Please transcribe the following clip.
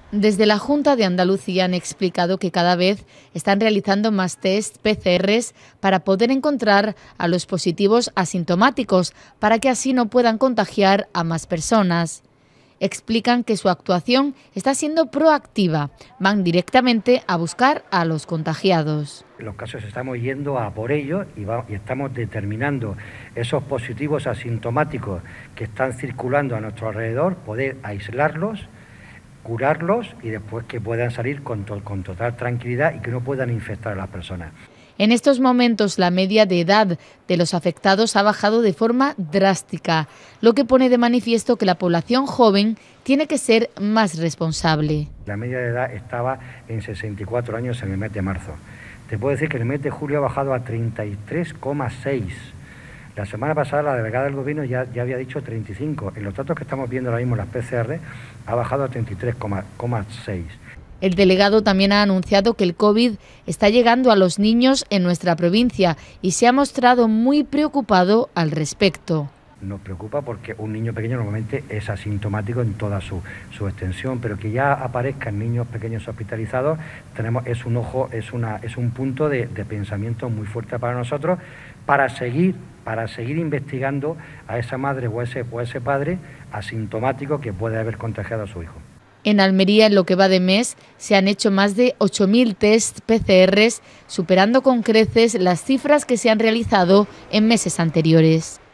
Desde la Junta de Andalucía han explicado que cada vez están realizando más test PCRs para poder encontrar a los positivos asintomáticos, para que así no puedan contagiar a más personas. Explican que su actuación está siendo proactiva, van directamente a buscar a los contagiados. En los casos estamos yendo a por ellos y estamos determinando esos positivos asintomáticos que están circulando a nuestro alrededor, poder aislarlos, curarlos y después que puedan salir con total tranquilidad y que no puedan infectar a las personas. En estos momentos la media de edad de los afectados ha bajado de forma drástica, lo que pone de manifiesto que la población joven tiene que ser más responsable. La media de edad estaba en 64 años en el mes de marzo. Te puedo decir que en el mes de julio ha bajado a 33,6. La semana pasada la delegada del Gobierno ya había dicho 35. En los datos que estamos viendo ahora mismo, las PCR, ha bajado a 33,6. El delegado también ha anunciado que el COVID está llegando a los niños en nuestra provincia y se ha mostrado muy preocupado al respecto. Nos preocupa porque un niño pequeño normalmente es asintomático en toda su extensión, pero que ya aparezcan niños pequeños hospitalizados es un punto de pensamiento muy fuerte para nosotros, para seguir investigando a esa madre o ese padre asintomático que puede haber contagiado a su hijo. En Almería, en lo que va de mes, se han hecho más de 8.000 test PCRs, superando con creces las cifras que se han realizado en meses anteriores.